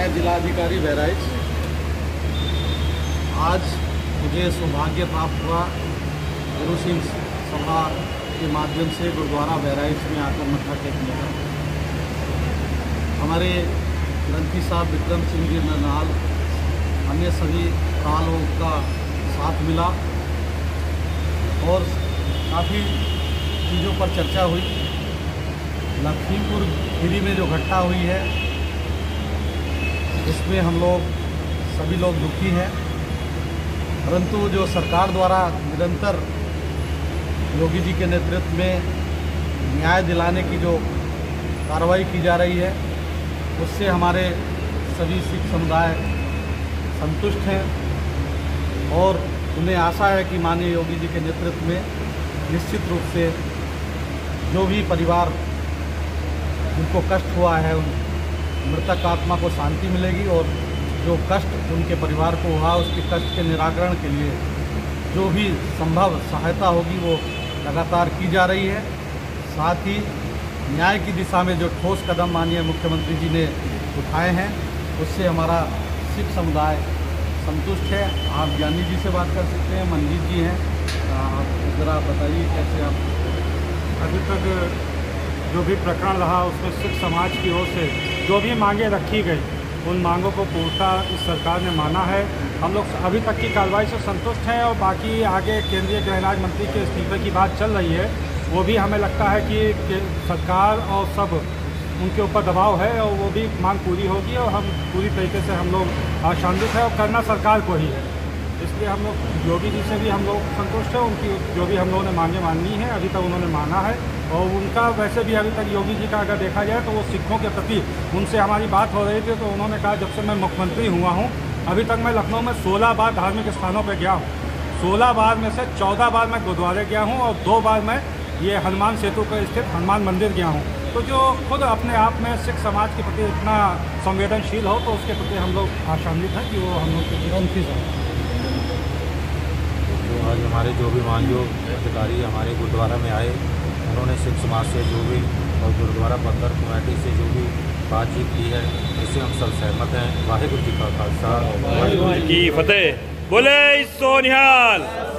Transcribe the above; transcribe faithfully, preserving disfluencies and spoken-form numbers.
मैं जिलाधिकारी बहराइच। आज मुझे सौभाग्य प्राप्त हुआ गुरु सिंह सभा के माध्यम से गुरुद्वारा बहराइच में आकर मत्था टेकने का। हमारे ग्रंथी साहब विक्रम सिंह जी नरनाल, अन्य सभी प्राण लोगों का साथ मिला और काफ़ी चीज़ों पर चर्चा हुई। लखीमपुर खीरी में जो घटना हुई है इसमें हम लोग सभी लोग दुखी हैं, परंतु जो सरकार द्वारा निरंतर योगी जी के नेतृत्व में न्याय दिलाने की जो कार्रवाई की जा रही है उससे हमारे सभी सिख समुदाय संतुष्ट हैं और उन्हें आशा है कि माननीय योगी जी के नेतृत्व में निश्चित रूप से जो भी परिवार जिनको कष्ट हुआ है उन मृतक आत्मा को शांति मिलेगी और जो कष्ट उनके परिवार को हुआ उसके कष्ट के निराकरण के लिए जो भी संभव सहायता होगी वो लगातार की जा रही है। साथ ही न्याय की दिशा में जो ठोस कदम माननीय मुख्यमंत्री जी ने उठाए हैं उससे हमारा सिख समुदाय संतुष्ट है। आप ज्ञानी जी से बात कर सकते हैं, मंजीत जी हैं, आप ज़रा बताइए कैसे आप। अभी तक जो भी प्रकरण रहा उसमें सिख समाज की ओर से जो भी मांगे रखी गई उन मांगों को पूर्णतः इस सरकार ने माना है। हम लोग अभी तक की कार्रवाई से संतुष्ट हैं और बाकी आगे केंद्रीय गृह राज्य मंत्री के इस्तीफे की बात चल रही है, वो भी हमें लगता है कि सरकार और सब उनके ऊपर दबाव है और वो भी मांग पूरी होगी और हम पूरी तरीके से हम लोग आशान्वित है और करना सरकार को ही है। इसलिए हम लोग योगी जी से भी हम लोग संतुष्ट हैं। उनकी जो भी हम लोगों ने मांगे माननी है अभी तक उन्होंने माना है और उनका वैसे भी अभी तक योगी जी का अगर देखा जाए तो वो सिखों के प्रति उनसे हमारी बात हो रही थी तो उन्होंने कहा जब से मैं मुख्यमंत्री हुआ हूँ अभी तक मैं लखनऊ में सोलह बार धार्मिक स्थानों पर गया हूँ। सोलह बार में से चौदह बार मैं गुरुद्वारे गया हूँ और दो बार मैं ये हनुमान सेतु पर स्थित हनुमान मंदिर गया हूँ। तो जो खुद अपने आप में सिख समाज के प्रति इतना संवेदनशील हो तो उसके प्रति हम लोग आशान्वित हैं कि वो हम लोग के ग्रंथी हैं। तो आज हमारे जो भी मानजो अधिकारी हमारे गुरुद्वारा में आए उन्होंने सिख समाज से जो भी और गुरुद्वारा प्रबंधन कमेटी से जो भी बातचीत की है इससे हम सब सहमत हैं। वाहिगुरू जी का खालसा, वाहिगुरू जी की फतेह। बोले सो निहाल।